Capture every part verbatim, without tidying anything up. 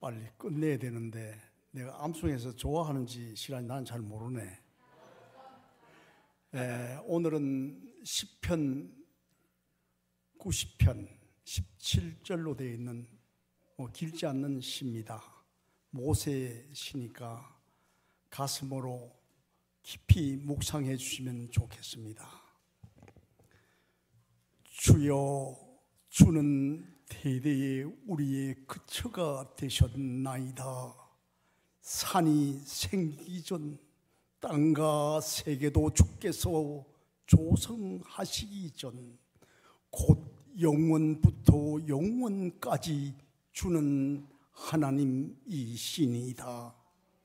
빨리 끝내야 되는데 내가 암송에서 좋아하는지 싫어하는지 나는 잘 모르네. 에, 오늘은 시편 구십 편 십칠 절로 되어 있는 뭐 길지 않는 시입니다. 모세의 시니까 가슴으로 깊이 묵상해 주시면 좋겠습니다. 주여, 주는 대대에 우리의 그처가 되셨나이다. 산이 생기기 전 땅과 세계도 주께서 조성하시기 전 곧 영원부터 영원까지 주는 하나님이시니이다.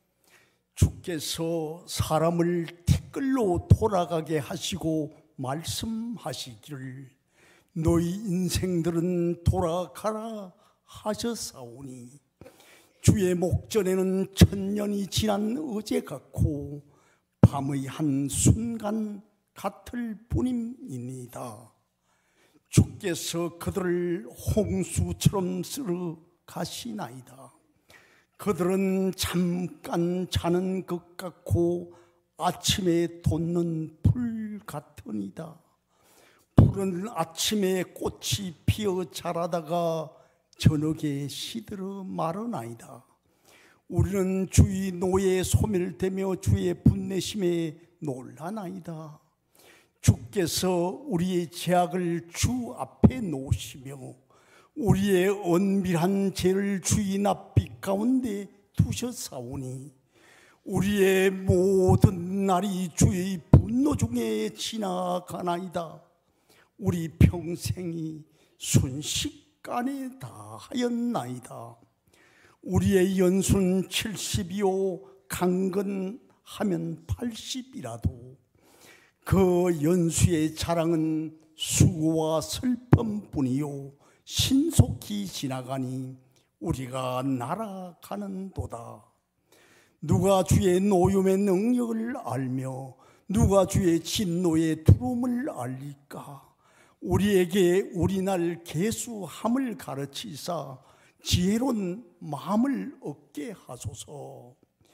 주께서 사람을 티끌로 돌아가게 하시고 말씀하시기를 너희 인생들은 돌아가라 하셨사오니 주의 목전에는 천년이 지난 어제 같고 밤의 한 순간 같을 뿐입니다. 주께서 그들을 홍수처럼 쓸어 가시나이다. 그들은 잠깐 자는 것 같고 아침에 돋는 불 같으니이다. 푸른 아침에 꽃이 피어 자라다가 저녁에 시들어 마르나이다. 우리는 주의 노에 소멸되며 주의 분내심에 놀라나이다. 주께서 우리의 죄악을 주 앞에 놓으시며 우리의 은밀한 죄를 주의 낯빛 가운데 두셨사오니 우리의 모든 날이 주의 분노 중에 지나가나이다. 우리 평생이 순식간에 다하였나이다. 우리의 연수는 칠십이요 강건하면 팔십이라도 그 연수의 자랑은 수고와 슬픔뿐이요 신속히 지나가니 우리가 날아가는도다. 누가 주의 노염의 능력을 알며 누가 주의 진노의 두려움을 알리까? 우리에게 우리날 계수함을 가르치사 지혜로운 마음을 얻게 하소서.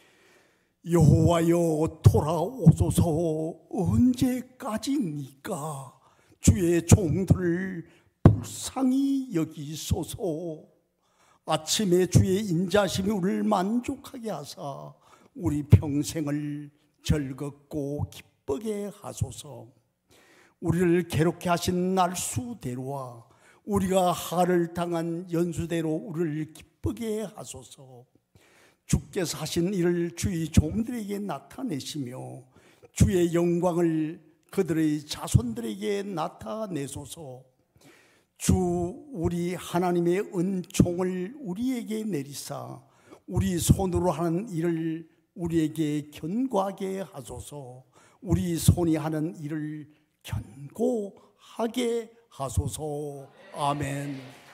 여호와여 돌아오소서. 언제까지입니까? 주의 종들을 불쌍히 여기소서. 아침에 주의 인자심이 우리를 만족하게 하사 우리 평생을 즐겁고 기쁘게 하소서. 우리를 괴롭게 하신 날수대로와 우리가 하를 당한 연수대로 우리를 기쁘게 하소서. 주께서 하신 일을 주의 종들에게 나타내시며 주의 영광을 그들의 자손들에게 나타내소서. 주 우리 하나님의 은총을 우리에게 내리사 우리 손으로 하는 일을 우리에게 견고하게 하소서. 우리 손이 하는 일을 견고하게 하소서. 아멘.